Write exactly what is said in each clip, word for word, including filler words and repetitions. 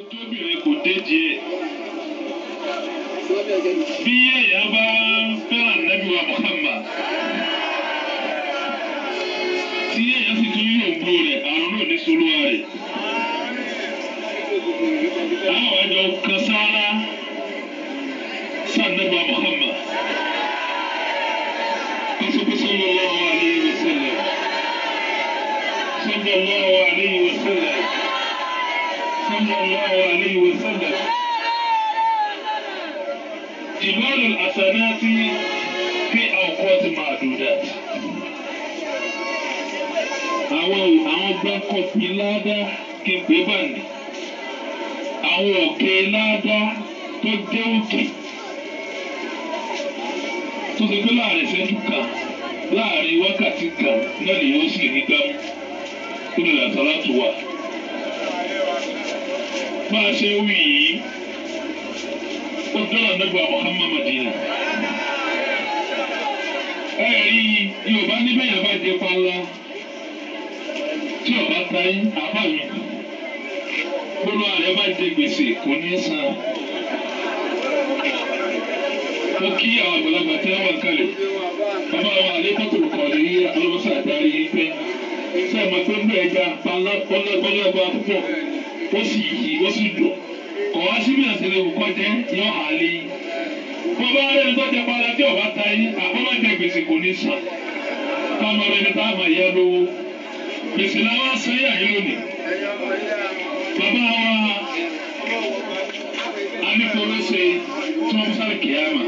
tóbìnrin kò dé díẹ̀. Bí èèyàn bá fẹ́ràn Nábì wa Muhammad, tí èèyàn sì tún yóò gbó rẹ̀, àrùn náà ní solúwa rẹ̀. Àwọn àjọ kan sára sáà Nábì wa Muhammad. Kọ́sọ́kọ́ sallallahu alayhi wa sallam. Sallallahu alayhi wa sallam. Sallallahu alayhi wa sallam. جبال الحسنات في أوقات معدودات. Àwọn àwọn gbàǹkọ̀ fi ládá kí n pè báyìí. Àwọn òkè ládá tó jẹ́ òkè. Tó ṣe pé láàrin ìṣẹ́jú kan, láàrin wákàtí kan náà lè yóò sì rí gbámú. Kí ló lè sàlátù wà? Bá a ṣe wí yìí. Ọjọ́ Nábì wa Muhammad Madina. Ẹ̀rí Yorùbá níbẹ̀ yẹn bá jẹ panla tí ọba ta yín àbá mi. Gbólú ààrẹ bá jẹ gbèsè kò ní san. Mo kí àwọn àgbàlagbà tí wọ́n wà kalẹ̀. Bàbá wa àlékún tó kọ̀ ní alọ́sà àdárí yìí pé. Ṣé ẹ máa pé ń bẹ̀ ẹja panla pọ́nlọ́gbọ́lọ́gbọ́ púpọ̀? Ó sì yí, ó sì dùn. Ọ̀wá síbi àtẹlẹ òkò jẹ́ yọ àlè. Bọ́bá rẹ̀ ń tọ́jà padà tí ọba ta yín, àbọ̀bá jẹ gbèsè kò ní san. Káàmọ́ rẹ̀ ní táàmù ẹ̀yẹ lówó. Gbèsè làwọn sẹ́yìn àyè lónìí. Bàbá wa anífowóṣe tí wọ́n sáré kìámà.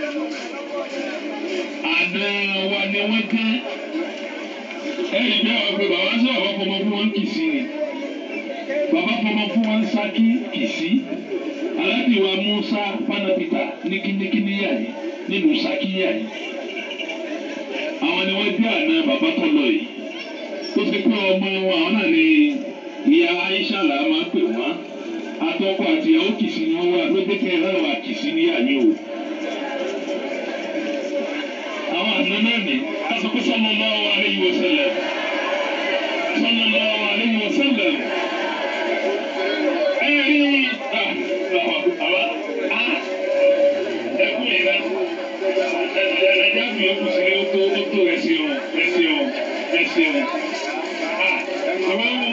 Àná wa ni wọ́n jẹ́. Ẹ̀yìn bí àwọn pé bàbá sọ̀rọ̀ bá fọmọ fún wọn kì í sí ni. Bàbá fọmọ fún wọn Ṣakí Kìsí. Aláàbí wa Musa Fanapita ní kíníkíní yà yìí nínú Ṣakí yà yìí. Àwọn ni wọ́n jẹ́ àná bàbá tó lọ yìí. Ó ti pé ọmọ wọn àwọn náà ni ìyá Aisha là máa pè wọ́n. Àtọkọ àti ìyàwó Kìsí ni wọ́n wà lóde kẹ́ ẹ̀rọ wa Kìsí ní yà yìí o. Àwọn àná náà ni asọ́kú sallallahu alayhi wa sallam. Sallallahu alayhi wa sallam. Ẹ̀rí ẹkún yìí rẹ̀ ẹ̀ẹ́dẹ́gbẹ́ mi yóò kù sí ó tó ó tó ẹ̀sìn o ẹ̀sìn o ẹ̀sìn o. Àwọn ọmọ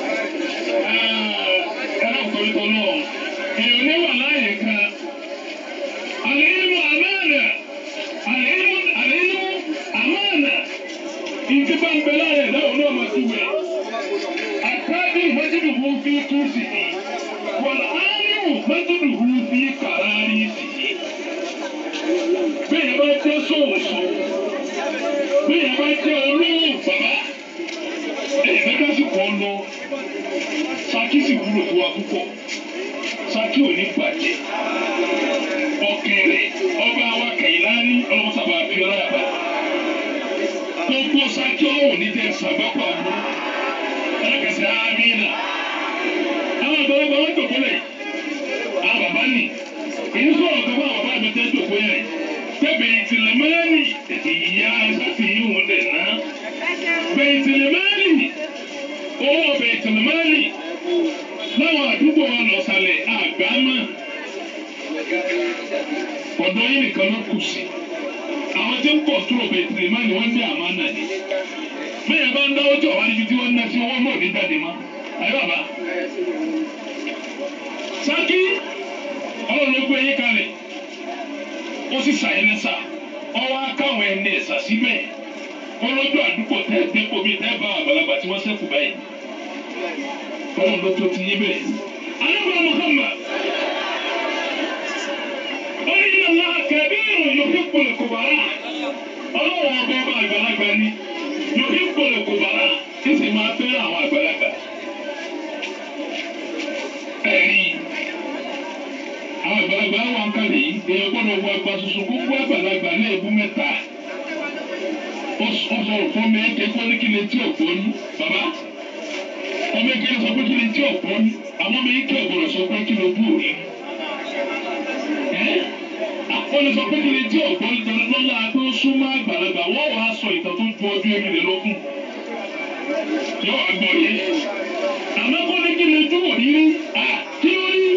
ẹ̀rọ ìtọ́lítọ́ náà èèyàn ní wà láàyè kan. Àlẹ́yìnmú àmánà àlẹ́yìnmú àlẹ́yìnmú àmánà ìdí bá ń bẹ láàyè náà ó náà máa tún wẹ̀. Àtàdé ìmọ̀jìdì fún fi kí sí i. Wọ́n á ní ìmọ̀jìdì fún fi kàrárí sí i. Bẹ́ẹ̀ bá jẹ́ sọ̀wọ̀sọ̀, bẹ́ẹ̀ bá jẹ́ olówó bàbá, ẹ̀yìn bẹ́ẹ̀ sì kọ́ lọ. Ṣakí sì wúlò fún wa púpọ̀. Ṣakí ò ní bàjẹ́. Ọ̀kẹ́rẹ́ ọba wa Kẹ̀yìnlání ọlọ́mọsàbà àfihàn àbá. Gbogbo Ṣakí ọ̀hún ní jẹ́ sàgbápọ̀ àbúrò. Ẹlẹ́kẹ̀sẹ̀ àmínà. Àwọn àgbàlagbà wọn jòkó lẹ̀. Àwọn bàbá nì. Èyí sọ̀rọ̀ kan fún àwọn bàbá mi tẹ́ jòkó yẹn. Bẹ̀yìtìlẹ̀mánì ìyá ìsàfihàn wọn dẹ̀ ná. Bẹ̀yìtìlẹ̀mánì owó bẹ̀yìtìlẹ̀mánì láwọn àdúgbò wa lọ̀sàlẹ̀ àgbámà. Ọ̀dọ́ yìí nìkan ló kù sí. Àwọn tí ń pọ̀ tó bẹ̀yìtìlẹ̀mánì wọ́n ní àmánà ni. Bẹ́ẹ̀ bá ń dáwọ́ tí ọ̀wá níbi tí wọ́n ná sí owó náà ní jáde mọ́. Ayé bàbá. Ṣakí ọlọ́run ló gbé yín kalẹ̀. Ó sì ṣàyẹnì sá. Ọwọ́ akáwọn ẹni ẹ̀sà síbẹ̀. Olójú àdúgbò tẹ́ dépò bíi tẹ́ bá àgbàlagbà tí wọ́n ṣẹ́kù báyìí. Ọlọ́run ló tó ti yín bẹ́ẹ̀. Ànábì Muhammad. Ó ní inna Allaha kabirun yuhibbul kubara. Ọlọ́run ọba ọba àgbàlagbà ni. Yuhibbul kubara. Kí sì máa fẹ́ràn àwọn àgbàlagbà. Ẹ̀rí àwọn àgbàlagbà wà ń kalẹ̀ yìí èèyàn gbọ́dọ̀ wọ àgbà tuntun gbogbo àgbàlagbà ní ẹ̀bú mẹ́ta. Ó sọ̀rọ̀ fún mi ẹ̀kẹ́ kọ́ ní kí ni tí ò gbọ́ ní bàbá. Ọmọ ẹ̀kẹ́ sọ pé kí ni tí ò gbọ́ ní àwọn ọmọ ẹ̀kẹ́ ọ̀gbọ̀rọ̀ sọ pé kí ni ojú òní. Ó lè sọ pé kí ni tí ò gbọ́ ní lọ́la pé ó súnmọ́ àgbàlagbà wọ́n wàá sọ ìtàn tó ju ọdún ẹ̀rìnlélógún. Yóò wá gbọ́ yé. Àmọ́ kọ́ ní kí ni ojú òní rí. Kí ló rí?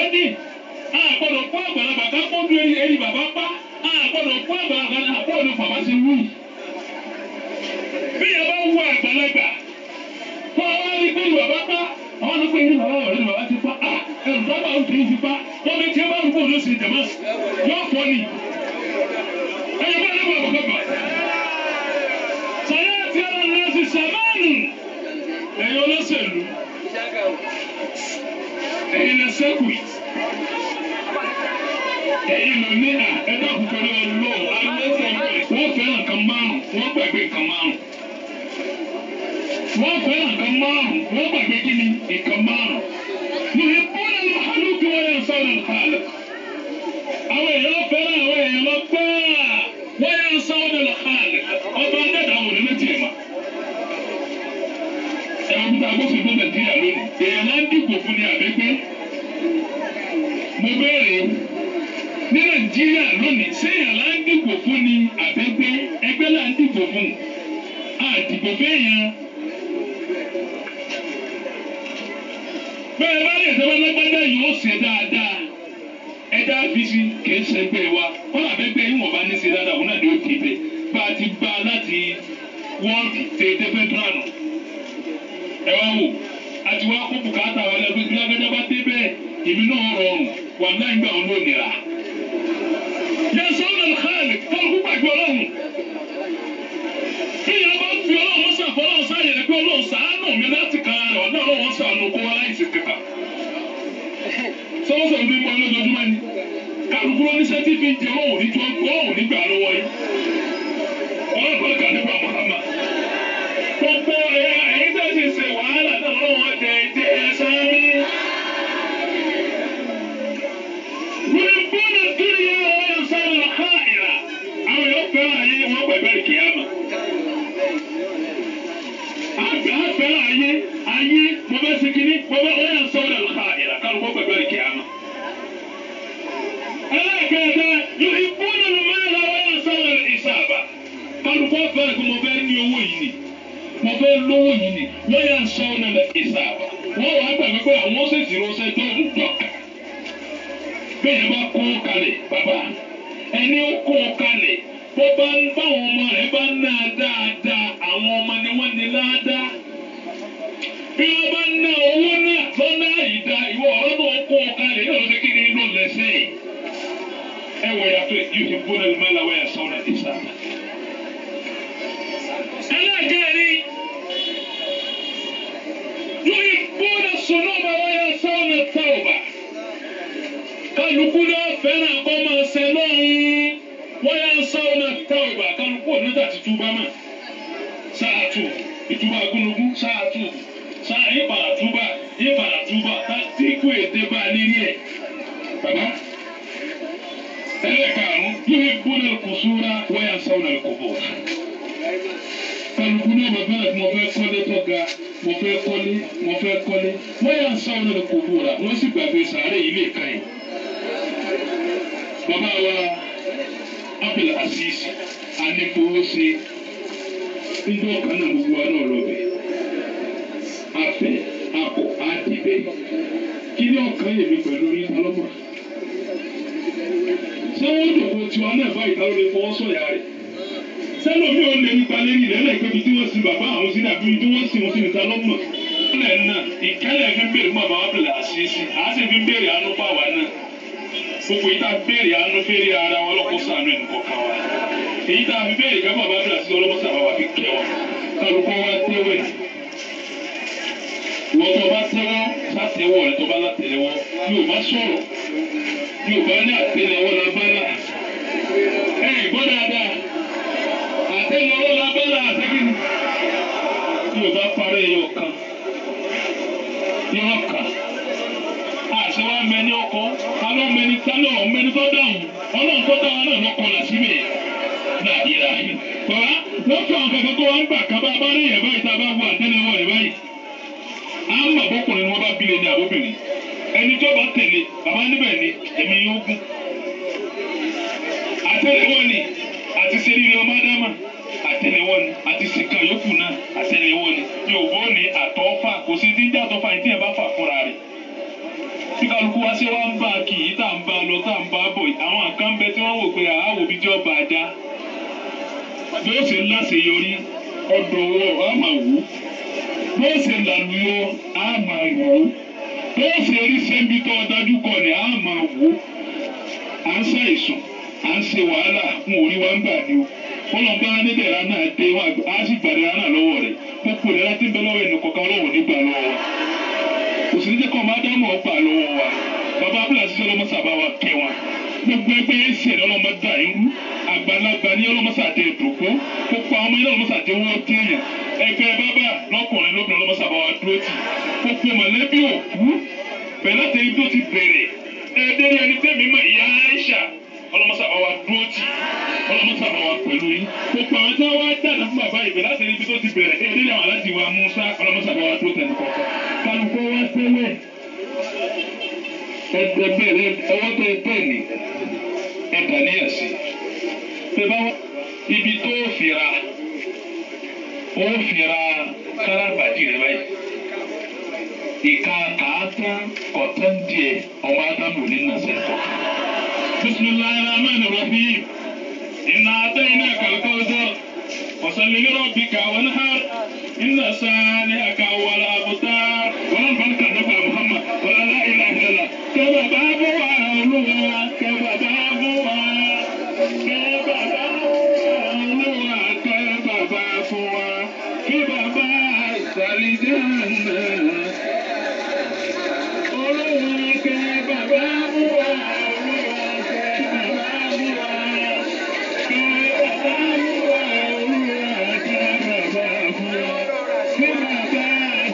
dì á gbọ́dọ̀ fún àgbàlagbà ká kóńdú ẹni bàbá pa á gbọ́dọ̀ fún àgbàlagbà náà àbọ̀ ní bàbá ti wú. bí yẹn bá wú àgbàlagbà tó wá rí pé bàbá pa àwọn ní pé ní bàbá ọ̀rẹ́ bàbá ti pa á ẹ̀rù bàbá òun kì í fi pa wọ́n bẹ tí ẹ bá rúbọ̀ ló sì jẹ̀mọ́ yóò fọ́ ni. ẹ̀yẹ bá lẹ́wọ̀ àbọ̀kọ̀bà. sàyẹ́ àti ara náà ti sàmánù ẹ̀yẹ olóṣèlú ẹ̀yẹ lẹ sẹ́kù ẹ̀yẹ lọ ní à ẹ̀dá kúkúrú ọlọ́ wọ́n fẹ́ràn kan márùn wọ́n gbàgbé kan márùn wọ́n fẹ́ràn kan márùn wọ́n gbàgbé kí ni ìkan márùn nìyẹn bọ́lá ló hàlù kí wọ́n yẹn sọ̀rọ̀ nìkan àwọn èèyàn fẹ́ràn àwọn èèyàn lọ gbáà wọ́n yẹn sọ̀rọ̀ nìkan ọba ń dẹ́dà wò nínú tiẹ̀ ma ẹ̀wọ̀n bí agbófin tó Nàìjíríà lónìí èèyàn máa ń dìbò fún ní àbẹ́gbẹ́ mo béèrè ní Nàìjíríà lónìí séèyàn là ń dìbò fún ní àbẹ́gbẹ́ ẹgbẹ́ là ń dìbò fún àdìbò fẹ́yàn bẹ́ẹ̀ bá lè tẹ́wọ́ lágbádá yìí ó ṣe dáadáa ẹ̀dá àfíìsì kìí ṣẹgbẹ́ wa wọ́n àbẹ́gbẹ́ yìí wọ́n bá ní ṣe dáadáa òun náà ni ó ti bẹ̀ bá a ti bá a láti wọ́ọ̀dù tètè fẹ́tíránù ẹ wá wò àti wá kó bùkátà wa lẹ́gbẹ́ tí lágbájá bá dé bẹ́ẹ̀ èmi náà rọrùn wà láì gbà wọn ló nira. yẹn sọ́nà lùkàlì fọ́ọ̀kú gbàgbé ọlọ́run bí ìyá bá ń fi ọlọ́run sàfọ́lọ́ sáyẹ̀ ẹgbẹ́ ọlọ́run sàánù mi láti kan rẹ̀ ọ̀dọ́ ọlọ́run sàánù kó wá láì sí kíkà. sọ́wọ́sọ̀ ní mọ́ lójoojúmọ́ ni kálukú ló ní sẹ́tí fi jẹ́ ọ̀hún ní tí wọ́n ní gbà lọ́wọ́ yìí. ọlọ́run kà nípa Muhammad. gbogbo ẹ̀yin tẹ́ ti ṣe wàhálà náà lọ́wọ́ jẹ jẹ sáré. Wíwọ́n kiri yẹn wọ́n yẹn sáré ha ìlà. Àwọn yóò fẹ́ràn ayé wọn gbẹ̀gbẹ̀ kìámà. Àgbẹ̀ fẹ́ràn ayé ayé mo bẹ́ ṣe kínní mo bẹ́ wọ́n yẹn sáré ha ìlà kálukú gbẹ̀gbẹ̀ kìámà. Ẹlẹ́kẹ̀ẹ́dẹ́ yóò ìbúnú ni mẹ́rin wọ́n yẹn sáré ìṣàbà. Kálukú fẹ́ràn kí mo fẹ́ ní owó yìí ni. Mo fẹ́ lówó yìí ni wọ́n yà ń sọ ọ́nà lẹ ìsàbà wọ́n wàá gbàgbé pé àwọn ṣèṣì ránṣẹ́ tó ń dọ̀kà bẹ́ẹ̀ bá kó kalẹ̀ bàbá ẹni ó kó kalẹ̀ bó bá ń báwọn ọmọ rẹ̀ bá ná dáadáa àwọn ọmọ ni wọ́n ní ládàá bí wọ́n bá ná owó náà lọ́nà ìdá ìwọ ọ̀rọ̀ náà kó kalẹ̀ yóò ṣe kí ni inú lẹ́sẹ̀ ẹ wọ̀ yàtọ̀ yóò ṣe bó lẹ́nu mẹ́la wọ́n yà sọ ọ́nà ìsàbà. ẹlẹ́gẹ̀ẹ́rì يحبون الصنوم وينسون التوبة kálukú náà fẹ́ràn kó máa ṣe lọ́hùn-ún وينسون التوبة kálukú ò ní dàtí túbá mà ṣáàtù ìtúbà gúnugún ṣáàtù ṣáà ìbàrà túbà ìbàrà túbà tíkú èdè bá a lérí ẹ̀ bàbá ẹlẹ́karùn-ún يحبون القصور وينسون القبور kálukú náà bàbá àti mo fẹ́ kọ́lé tó ga mo fẹ́ kọ́lé mo fẹ́ kọ́lé wọ́n yà ń sáwọn ọ̀nà kò búra wọ́n sì gbàgbé sàárè ilé ìka yìí. bàbá wa Abdul Aziz anifowóse ndé ọ̀kan náà gbogbo wa náà lọ bẹ̀ afẹ́ akọ àdìbẹ́ kí ni ọ̀kan yèmí pẹ̀lú ní alọ́mọ. ṣé wọ́n dòkó tiwa náà báyìí táwọn lè fọwọ́ sọ̀yà rẹ̀ sẹ́nu mi ò lè nípa lérí lẹ́lẹ́ ìpébi tí wọ́n sin bàbá àwọn sí dàbí tí wọ́n sin wọn sí níta lọ́mọ. ìkẹlẹ̀ náà ìkẹlẹ̀ fi ń béèrè fún bàbá Abdul Aziz à á sì fi ń béèrè àánú fún àwa náà. gbogbo ìta béèrè àánú béèrè ara wọn lọ́kọ́ sànú ẹ̀ nìkan kan wa. èyí tá a fi béèrè ká bàbá Abdul Aziz ọlọ́mọ sàbà wà fi kẹ́ wa. kálukọ́ wa tẹ́wẹ̀. ìwọ́n tó bá tẹ́wọ́ sátẹ́wọ́ rẹ̀ tó bá látẹ̀lẹ́wọ́ yóò bá sọ̀rọ̀ yóò bá ní àtẹ́lẹ́wọ́ lábálà. ẹ̀ gbọ́ dáadáa àtẹ́lẹ́wọ́ lábálà àtẹ́gìrì yóò bá parí ẹyọ kan yọ kan àṣẹ wa mẹni ọkọ alọ mẹni tálọ mẹni tó dáhùn Ọlọ́run tó dáhùn náà lọkọ là síbẹ̀ nàìjíríà bàbá wọn fún àwọn kankan kó wọn gbà kábà bá rí yẹn báyìí tá a bá wọ àtẹ́lẹwọ́ rẹ̀ báyìí à ń mọ àbọkùnrin ni wọn bá bílẹ̀ ní àbóbìnrin ẹni tó bá tẹ̀lé bàbá níbẹ̀ ni èmi yóò gún àtẹ́lẹwọ́ ni àti sẹ́ni ọmọ ádámà àtẹ́lẹwọ́ ni àti sìkà yòókù náà àtẹ́lẹwọ́ ni Yorùbá ni àtọ́fà kò sí díjà àtọ́fà yìí tí ẹ bá fà fúnra rẹ̀ tí kálukú wá sí wa ń bá bó ṣe láṣeyọrí ọ̀dọ̀wọ́ á máa wò ó bó ṣe làlùyọ á máa wò ó bó ṣe rí sẹ́ńbí tó dájú kọ ni á máa wò ó à ń ṣàìsùn à ń ṣe wàhálà fún orí wa ń gbà ní o wọ́n lọ bá nídẹ̀ẹ́ra náà dé wọn á sì gbàdúrà náà lọ́wọ́ rẹ̀ gbogbo ìdẹ́ra tí ń bẹ lọ́wọ́ ẹnì kọ̀ọ̀kan ọlọ́wọ́ nígbà lọ́wọ́ wa kò sì ní jẹ́ kọ́ máa dáhùn ọgbà lọ́wọ́ wa bàbá abúlé àti sọ́lọ́mọ sábà wa kẹ́ wọn gbogbo ẹgbẹ́ ẹsẹ̀ ní ọlọ́mọ dà irú àgbàlagbà ní ọlọ́mọ sàdé ìdòkó gbogbo àwọn ọmọ ilé ọlọ́mọ sàdé wọ́n téèyàn ẹgbẹ́ bàbá lọ́kùnrin lóbìnrin ọlọ́mọ sábà wa dúró tì gbogbo mọ̀lẹ́bí òkú bẹ̀rẹ̀ láti ibi tó ti bẹ̀rẹ̀ ẹ̀ẹ́dẹ́rẹ́ ẹni tẹ́mi mọ̀ ìyá Aisha ọlọ́mọ sábà wa dúró tì ọlọ́mọ sábà wa pẹ̀lú yín gbogbo àwọn tí wọ́n wá dànù fún bàbá ìbẹ̀ láti ibi tó ti bẹ̀rẹ̀ ẹ̀ẹ́dẹ́rẹ́ àwọn aláǹtí wa Musa ọlọ́mọ sábà wa dúró tẹ̀lé kọ̀ọ̀kan kálukọ́ wá tẹ́lẹ̀ ẹgbẹ̀rẹ̀ ọwọ́ tó tẹ̀ ní ẹ̀dá ní ẹ̀sìn pé báwọn ibi tó fira ó fira káràbàdì rẹ báyìí ìka kàátá kọ̀tán díẹ̀ ọmọ ádámù ní nàṣẹ́ kọ̀ọ̀kan. bisimilayi rahman rahim inna atayna kalkawthar fasalli li rabbika wanhar inna saniyaka wal abtar wala barka nabi muhammad wala la ilaha illallah kaba babu wa olúwa kaba babu wa kaba babu wa olúwa kaba babu wa kí bàbá salijanna olúwa kaba babu wa olúwa kaba babu wa kaba babu wa olúwa kaba babu wa kí bàbá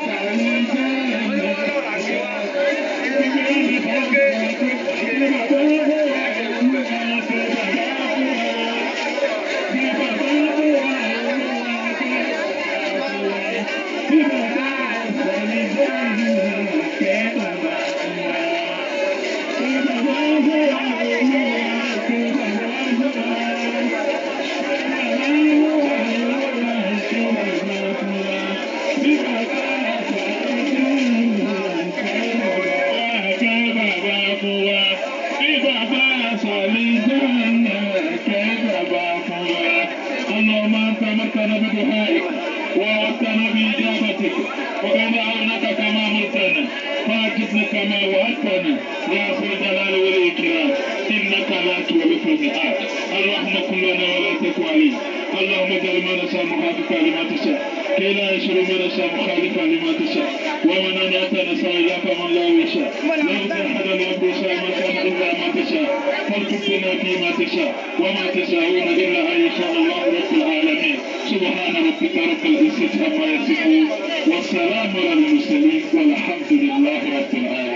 كما وعدتنا يا ذا الجلال والإكرام إنك لا تخلف الميعاد اللهم كن لنا ولا تكن علينا اللهم اجعل ما نشاء محافظا لما تشاء كي لا يشر ما نشاء مخالفا لما تشاء ومن أنعتنا سائلك من لا يشاء لا تحد الأمر شاء ما كان إلا ما تشاء فارزقنا فيما تشاء وما تشاءون إلا أن يشاء الله رب العالمين سبحان ربك رب العزة عما يصفون والسلام على المرسلين والحمد لله رب العالمين.